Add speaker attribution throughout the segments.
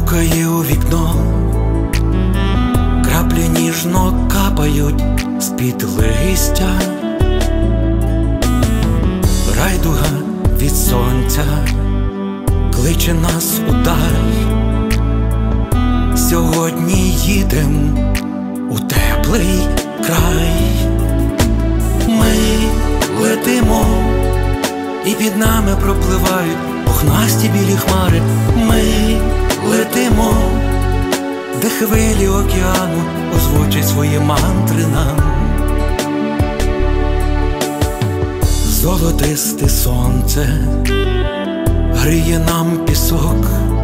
Speaker 1: Стукає у вікно, краплі ніжно капають з-під листя. Райдуга від сонця кличе нас удаль. Сьогодні їдем у теплий край. Ми летимо, і під нами пропливають пухнасті білі хмари. Ми летимо, де хвилі океану озвучать свої мантри нам. Золотисте сонце гріє нам пісок,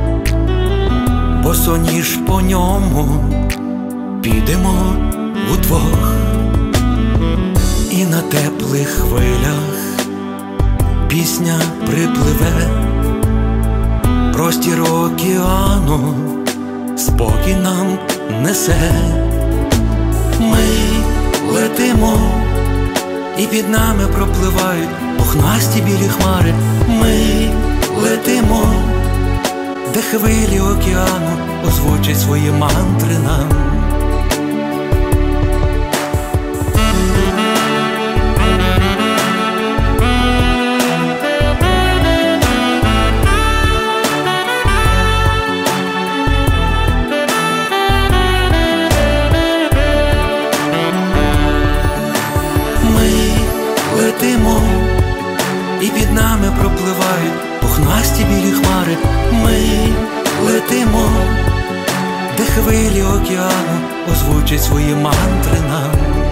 Speaker 1: босоніж по ньому підемо удвох. І на теплих хвилях пісня припливе, простір океану спокій нам несе. Ми летимо, і під нами пропливають пухнасті білі хмари. Ми летимо, де хвилі океану озвучать свої мантри нам. Летимо, і під нами пропливають пухнасті білі хмари. Ми летимо, де хвилі океану озвучать свої мантри нам.